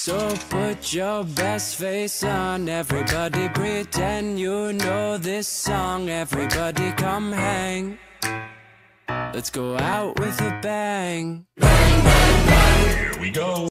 So put your best face on, everybody pretend you know this song. Everybody come hang, let's go out with a bang. Here we go.